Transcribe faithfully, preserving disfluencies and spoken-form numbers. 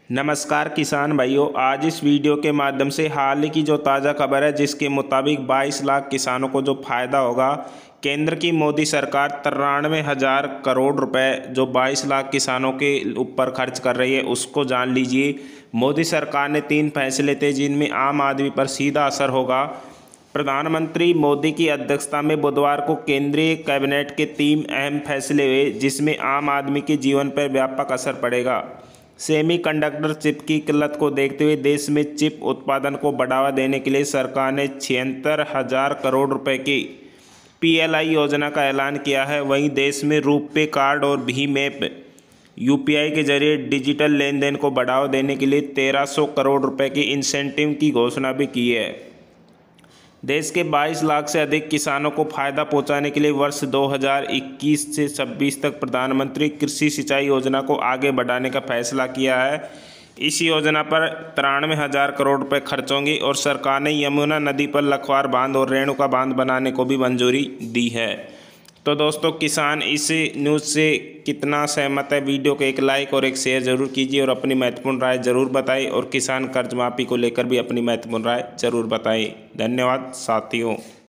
नमस्कार किसान भाइयों, आज इस वीडियो के माध्यम से हाल ही की जो ताज़ा खबर है जिसके मुताबिक बाईस लाख किसानों को जो फ़ायदा होगा। केंद्र की मोदी सरकार तिरानवे हज़ार करोड़ रुपए जो बाईस लाख किसानों के ऊपर खर्च कर रही है उसको जान लीजिए। मोदी सरकार ने तीन फैसले थे जिनमें आम आदमी पर सीधा असर होगा। प्रधानमंत्री मोदी की अध्यक्षता में बुधवार को केंद्रीय कैबिनेट के तीन अहम फैसले हुए जिसमें आम आदमी के जीवन पर व्यापक असर पड़ेगा। सेमीकंडक्टर चिप की किल्लत को देखते हुए देश में चिप उत्पादन को बढ़ावा देने के लिए सरकार ने छिहत्तर हज़ार करोड़ रुपए की पीएलआई योजना का ऐलान किया है। वहीं देश में रुपे कार्ड और भीम ऐप यूपीआई के जरिए डिजिटल लेन देन को बढ़ावा देने के लिए तेरह सौ करोड़ रुपए की इंसेंटिव की घोषणा भी की है। देश के बाईस लाख से अधिक किसानों को फायदा पहुंचाने के लिए वर्ष दो हज़ार इक्कीस से छब्बीस तक प्रधानमंत्री कृषि सिंचाई योजना को आगे बढ़ाने का फैसला किया है। इस योजना पर तिरानवे हज़ार करोड़ रुपए खर्च होंगे और सरकार ने यमुना नदी पर लखवार बांध और रेणुका बांध बनाने को भी मंजूरी दी है। तो दोस्तों, किसान इस न्यूज़ से कितना सहमत है, वीडियो को एक लाइक और एक शेयर जरूर कीजिए और अपनी महत्वपूर्ण राय जरूर बताएं और किसान कर्ज माफ़ी को लेकर भी अपनी महत्वपूर्ण राय जरूर बताएं। धन्यवाद साथियों।